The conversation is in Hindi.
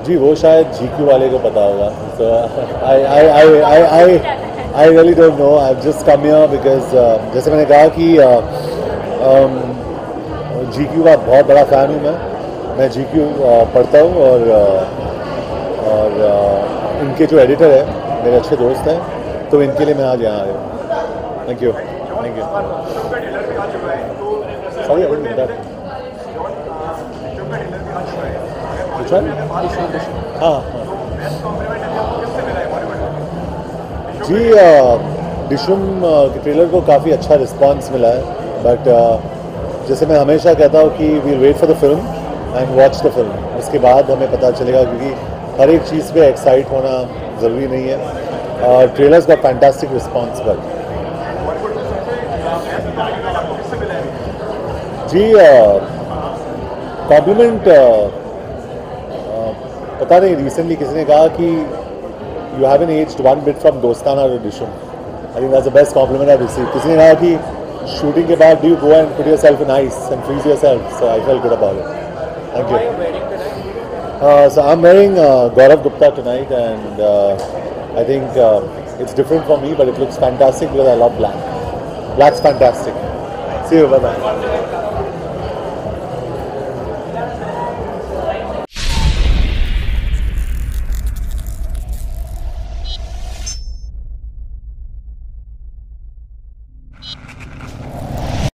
जी वो शायद GQ वाले को पता होगा. So I really don't know. I've just come here because जैसे मैंने कहा कि GQ का बहुत बड़ा फ़ैन हूँ मैं GQ पढ़ता हूँ और इनके जो एडिटर है मेरे अच्छे दोस्त हैं, तो इनके लिए मैं आज यहाँ आया हूँ. Thank you. सॉरी हाँ जी, डिशुम के ट्रेलर को काफ़ी अच्छा रिस्पांस मिला है. बट जैसे मैं हमेशा कहता हूँ कि we'll wait for the film and watch the film. उसके बाद हमें पता चलेगा, क्योंकि हर एक चीज़ पे एक्साइट होना ज़रूरी नहीं है. ट्रेलर्स का फैंटास्टिक रिस्पांस पर जी. कॉम्प्लीमेंट पता नहीं, रिसेंटली किसी ने कहा कि you have an aged one bit from Dostana to Dishoom. I think that's the best compliment I receive. किसी ने कहा कि शूटिंग के बाद do you go and put yourself in ice and freeze yourself. So I felt good about it. Thank you. So I'm wearing Gaurav Gupta tonight, and I think it's different for me, but it looks fantastic because I love black. Black's fantastic. See you. Bye bye.